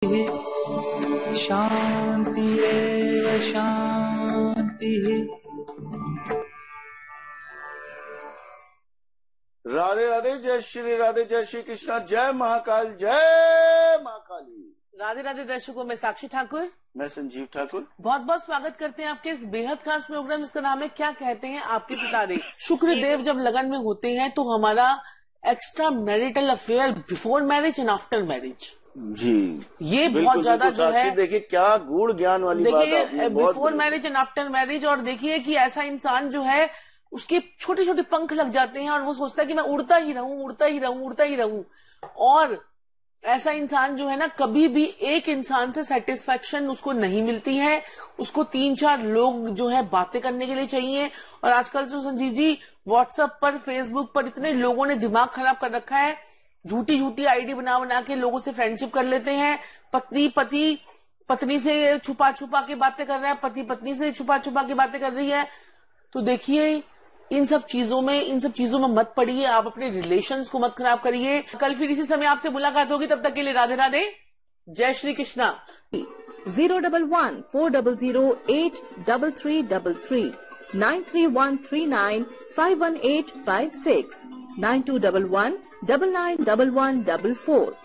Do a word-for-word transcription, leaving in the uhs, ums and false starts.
शांति शांति। राधे राधे, जय श्री राधे, जय श्री कृष्णा, जय महाकाल, जय महाकाली। राधे राधे दर्शकों, मैं साक्षी ठाकुर, मैं संजीव ठाकुर। बहुत बहुत स्वागत करते हैं आपके इस बेहद खास प्रोग्राम, इसका नाम है क्या कहते हैं आपके सितारे। शुक्र देव जब लगन में होते हैं तो हमारा extra marital affair before marriage and after marriage जी, ये बहुत ज्यादा जो है, देखिए क्या गूढ़ ज्ञान वाली बात है। देखिए before marriage and after marriage, और देखिए कि ऐसा इंसान जो है उसके छोटे छोटे पंख लग जाते हैं और वो सोचता है कि मैं उड़ता ही रहूं उड़ता ही रहूं उड़ता ही रहूं। और ऐसा इंसान जो है ना, कभी भी एक इंसान से सेटिस्फेक्शन उसको नहीं मिलती है, उसको तीन चार लोग जो है बातें करने के लिए चाहिए। और आजकल जो संजीव जी व्हाट्सएप पर, फेसबुक पर इतने लोगों ने दिमाग खराब कर रखा है, झूठी झूठी आईडी बना बना के लोगों से फ्रेंडशिप कर लेते हैं। पत्नी पति पत्नी से छुपा छुपा के बातें कर रहा है, पति पत्नी से छुपा छुपा के बातें कर रही है। तो देखिए इन सब चीजों में इन सब चीजों में मत पड़िए, आप अपने रिलेशंस को मत खराब करिए। कल फिर इसी समय आपसे मुलाकात होगी, तब तक के लिए राधे राधे, जय Shri Krishna. Zero double one four double zero eight double three double three nine three one three nine five one eight five six nine two double one double nine double one double four.